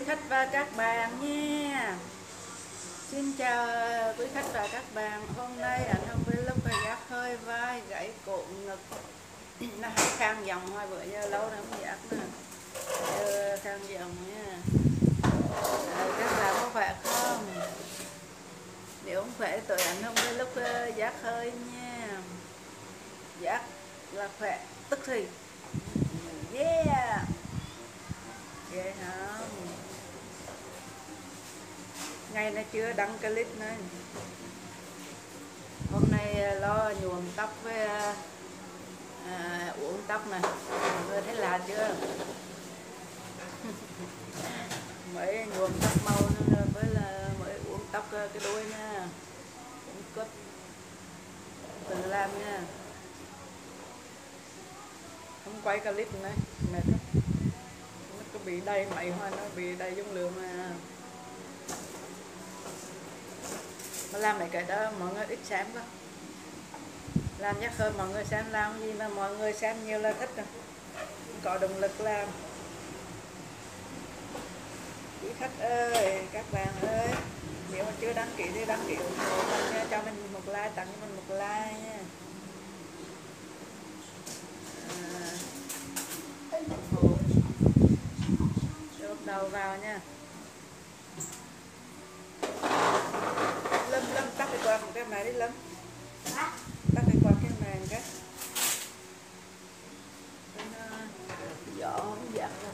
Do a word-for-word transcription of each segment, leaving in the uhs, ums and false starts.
khách và các bạn nha. Xin chào quý khách và các bạn. Hôm nay anh không biết lúc mà Giác hơi vai gãy cổ ngực nó hay khang giọng hai bữa giờ lâu rồi không Giác nè. Giờ khang giọng nha. À, các bạn có khỏe không? Nếu không khỏe tụi anh không biết lúc Giác hơi nha. Giác là khỏe tức thì yeah. Ghê không? Ngày nay chưa đăng clip nữa. Hôm nay lo nhuộm tóc với à, uống tóc nè. Mọi người thấy lạ chưa? Mới nhuộm tóc màu nữa, với là mới uống tóc cái đuôi nha. Uống cất tự làm nha. Không quay clip nữa mệt lắm. Nó có bị đầy máy hoa, nó bị đầy dung lượng mà. Mà làm mấy cái đó mọi người ít xem quá. Làm chắc hơn mọi người xem, làm gì mà mọi người xem nhiều là thích rồi. Không có động lực làm. Quý khách ơi, các bạn ơi, nếu mà chưa đăng ký thì đăng ký ủng hộ mình nha, cho mình một like, tặng cho mình một like nha. À, ủng hộ. Rồi bắt đầu vào nha. Lâm Lâm tắt cái quạt một cái này đi Lâm. Tắt cái quạt cái này một cái. Gió không giặt rồi.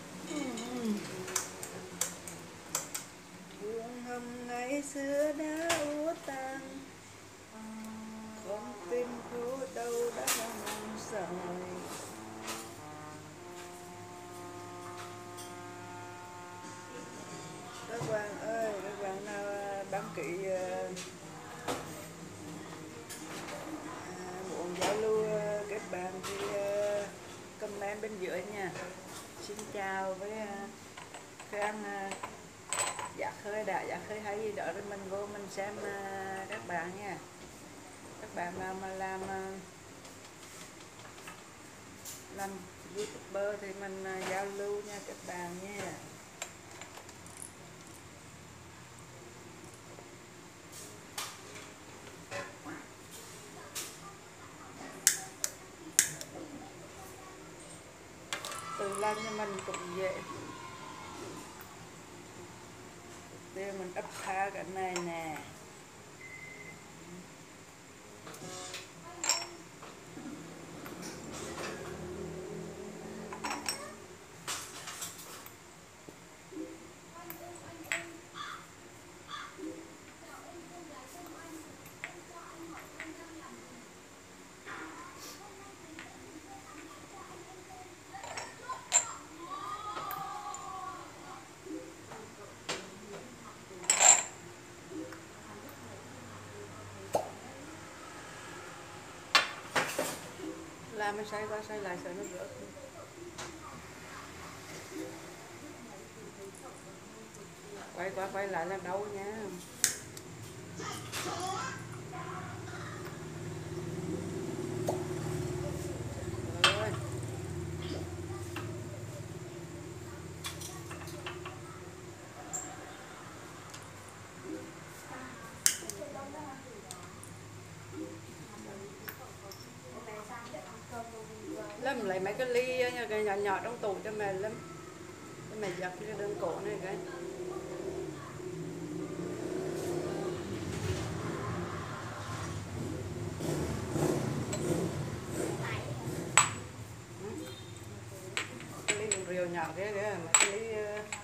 Buồn hôm ngày xưa đã úa tan, con tim khổ đau đã mong sợi. Các bạn ơi, các bạn nào đăng ký à, muốn giao lưu kết bạn thì uh, comment bên dưới nha. Xin chào với uh, Khàn, uh, Giác hơi đã Giác hơi hay gì đó rồi mình vô mình xem uh, các bạn nha. Các bạn nào mà làm uh, làm YouTuber thì mình uh, giao lưu nha các bạn nha. Tự làm cho mình cũng dễ. Để mình ấp tha cái này nè. Làm mình xoay qua xoay lại sợ nó rớt. Quay qua quay lại là đau nha. Rồi. Lâm lấy mấy cái ly cái nhỏ nhỏ trong tủ cho mẹ Lâm. Cho mẹ giật cái đường cổ này cái. Cái ly đường rìu nhỏ kia kìa, mấy cái ly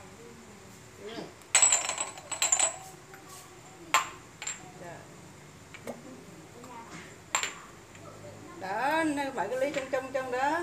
đó, mấy cái ly trong trong trong đó.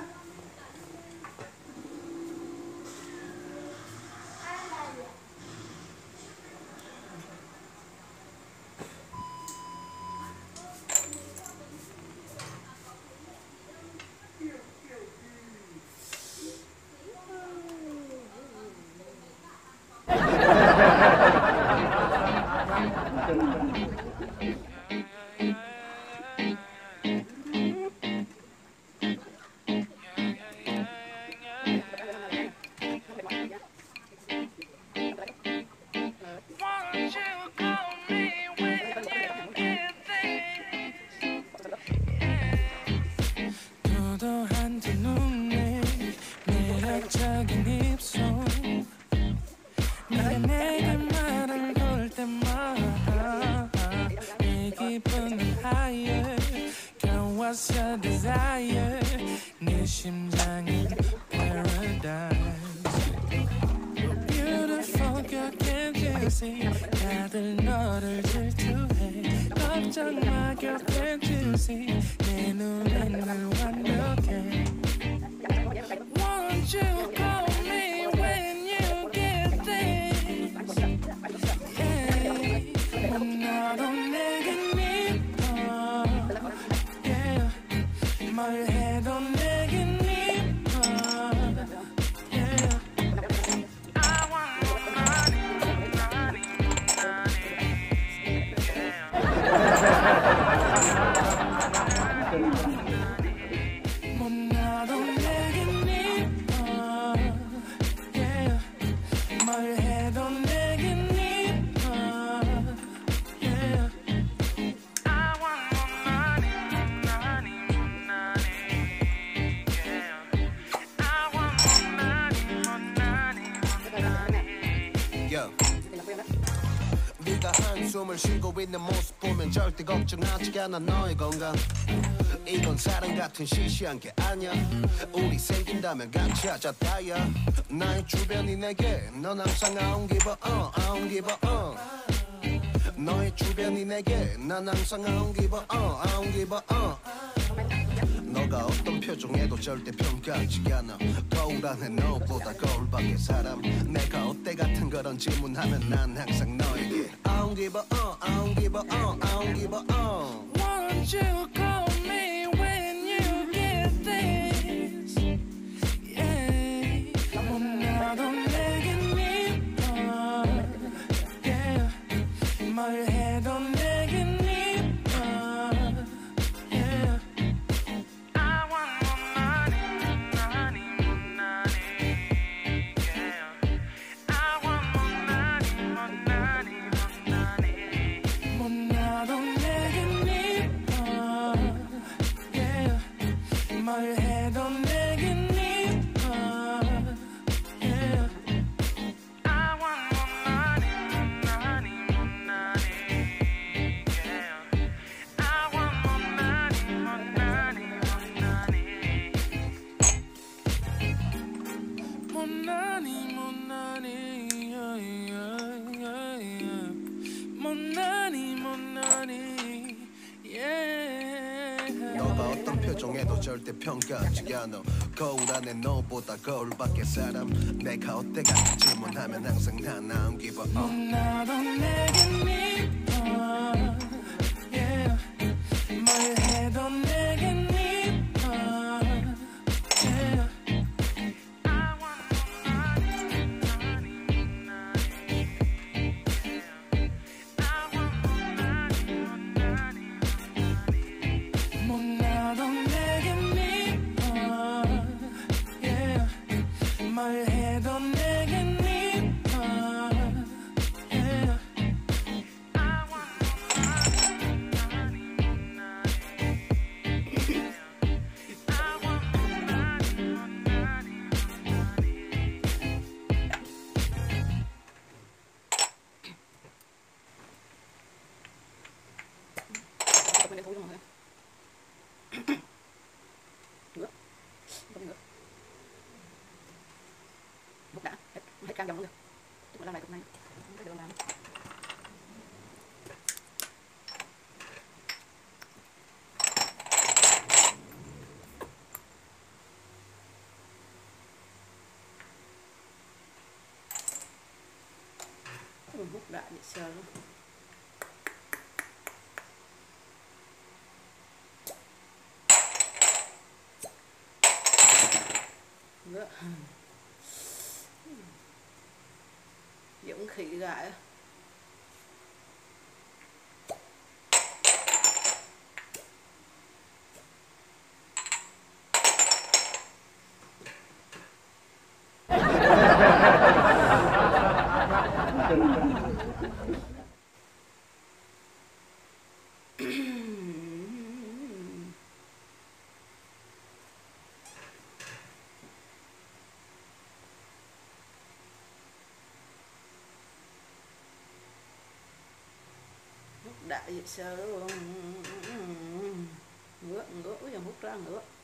fantasy 다들 너를 질투해 걱정 마 girl fantasy 내 눈엔 늘 완벽해 Won't you call me when you get this yeah 나도 내겐 미워 yeah 뭘 해도 내겐 미워 yeah I want more money money money 뭐 나도 내겐 미워 yeah 뭘 해도 내겐 미워 yeah I want more money money money yeah I want more money money money Yo. 네가 한숨을 쉬고 있는 모습 보면 절대 걱정하지 않아 너의 건강 이건 사랑 같은 시시한 게 아니야 우리 생긴다면 같이 하자 다야 나의 주변이 내게 넌 항상 I don't give a uh, I don't give a uh 너의 주변이 내게 난 항상 I don't give a uh, I don't give a uh 너가 어떤 표정에도 절대 평가하지 않아 거울 안에 너보다 거울 밖의 사람 내가 어때 같은 그런 질문하면 난 항상 너에게 I don't give a uh, I don't give a uh, I don't give a uh Won't you call me when you get this yeah 뭐 나도 내겐 미워 yeah 뭘 해도 내겐 미워 yeah I want more money money money yeah I want more money money money 뭐 나도 내겐 미워 yeah 뭘 해도 내겐 미워 yeah I want more money money money yeah I want more money money money money money yeah yeah yeah money money yeah 너가 어떤 표정에도 절대 평가하지 않아 거울 안에 너보다 거울 밖의 사람 내가 어때 같은 질문하면 항상 난 I don't give a 뭐 uh 나도 내겐 미워 yeah 뭘 해도 내겐 미워 yeah I want more money money money yeah I want more money money 뭐 나도 내겐 미워 yeah 뭘 해도 내겐 미워 yeah I want more money money yeah I want more money Bên đây thôi mọi người. Nữa. Không nữa. Một đã. Hết, hết cam dòng luôn. Chúng ta làm lại cục này. Cái đường làm. Mình hút lại để sờ luôn. Nữa. Dũng khỉ gãi. Đại vậy sơ luôn. Ngứa ngứa giờ hút ra ngứa.